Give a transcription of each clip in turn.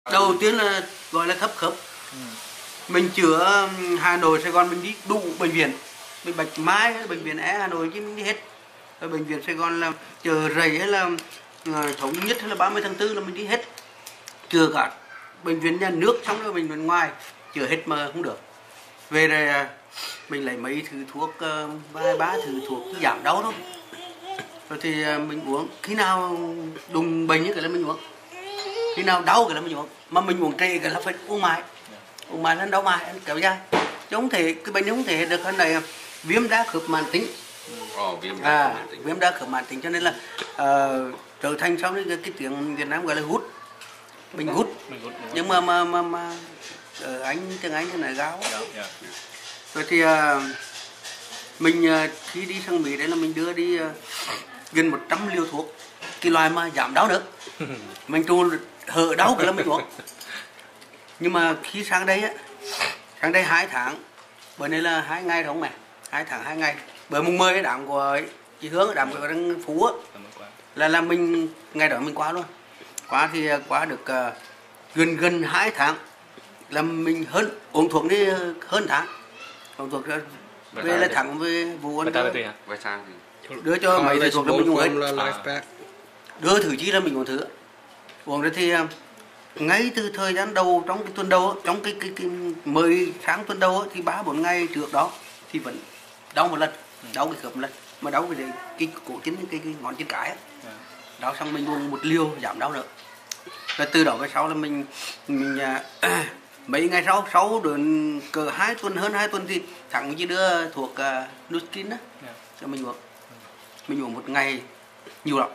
Đầu tiên là gọi là thấp khớp. Mình chữa Hà Nội, Sài Gòn mình đi đủ bệnh viện, mình Bạch Mai, bệnh viện Hà Nội chứ mình đi hết. Rồi bệnh viện Sài Gòn là Chợ Rẫy hay là Thống Nhất hay là 30 tháng 4 là mình đi hết. Chữa cả bệnh viện nhà nước xong rồi bệnh viện ngoài chữa hết mà không được. Về rồi mình lấy mấy thứ thuốc, vài ba thứ thuốc giảm đau thôi. Rồi thì mình uống, khi nào đùng bệnh như cái là mình uống, khi nào đau cái là mình uống, mà mình uống trễ cái là phải uống mãi là đau mãi, kéo dài. Chứ không thể, cái bệnh không thể được hơn này, viêm đa khớp mãn tính. Viêm đa khớp mãn tính cho nên là trở thành sau đấy cái tiếng Việt Nam gọi là hút, mình hút, nhưng mà tiếng Anh thì nói gáo. Rồi thì mình khi đi sang Mỹ đấy là mình đưa đi gần 100 liều thuốc, cái loại mà giảm đau nữa. Mình trù hở đau cái là mình uống. Nhưng mà khi sang đây 2 tháng, bữa nay là 2 ngày đúng không mẹ? 2 tháng 2 ngày. Bữa mùng 10 cái đám của chị Hương, đám của Đăng Phú á, là mình ngày đó mình qua luôn. Qua thì qua được gần 2 tháng là mình uống thuốc đi hơn tháng. Uống thuốc về là thẳng về vụ ăn đưa cho mấy thầy thuốc là mình uống hết. Đưa thử chi là mình uống thử. Uống rồi thì ngay từ thời gian đầu, trong cái tuần đầu, trong cái mới sáng tuần đầu thì 3-4 ngày trước đó thì vẫn đau một lần, đau cái khớp một lần, mà đau cái cổ chân, cái ngón chân cái, đau xong mình uống 1 liều giảm đau nữa. Rồi từ đó về sau là mình mấy ngày sau đến cỡ 2 tuần, hơn 2 tuần thì thằng chỉ đưa thuộc Nuskin đó cho mình uống. Mình uống 1 ngày nhiều lắm.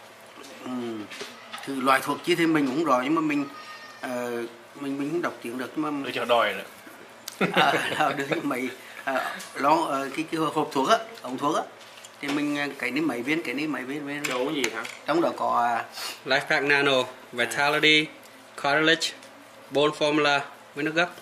Thì loại thuốc chi thì mình uống rồi, nhưng mà mình không đọc tiếng được, nhưng mà để cho đòi nữa. Đưa mấy cái hộp thuốc á, ống thuốc á, thì mình cái ní mấy viên Chỗ gì hả? trong đó có LifePak Nano, Vitality, Cartilage, Bone Formula với nước gấp.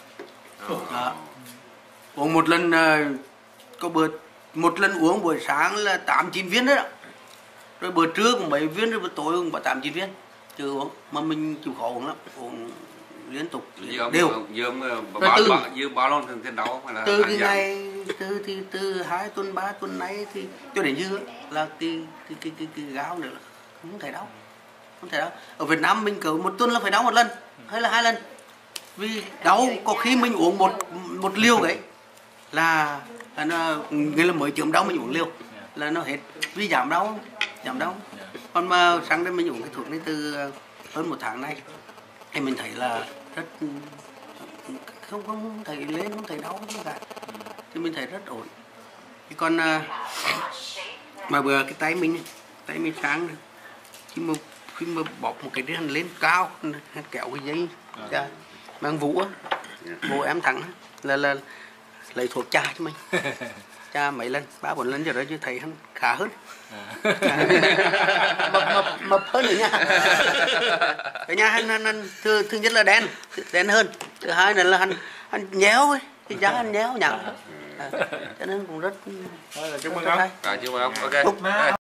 Uống một lần, một lần uống buổi sáng là 8-9 viên đấy đó. Rồi bữa trưa cũng 7 viên, rồi bữa tối cũng 8-9 viên. Chứ uống, mà mình chịu khó uống lắm, uống liên tục đều. Dương bao lâu thì đau hay là từ cái ngày từ 2 tuần 3 tuần nay thì cho đến dư là cái gáo nữa không thể đau, Ở Việt Nam mình cỡ 1 tuần là phải đau 1 lần hay là 2 lần, vì đau có khi mình uống một liều đấy là nó nghĩa là mới chữa đau mình uống liều là nó hết, vì giảm đau. Còn mà sáng đây mình uống cái thuốc này từ hơn 1 tháng nay thì mình thấy là rất không thấy lên, không thấy đau gì cả, thì mình thấy rất ổn. Còn mà vừa cái tay mình sáng khi mà bọc một cái răng lên cao, kéo cái dây mang vũ á, bố em thẳng là lấy thuốc cha cho mình. Cha mấy lần, 3-4 lần rồi đó chứ thấy hắn khá hơn. Mập hơn nữa nha. Cái nhà hắn thứ nhất là đen hơn, thứ hai là hắn nhéo ấy, cái da hắn nhéo nhẵn, cho nên cũng rất chúc mừng ông. Ok.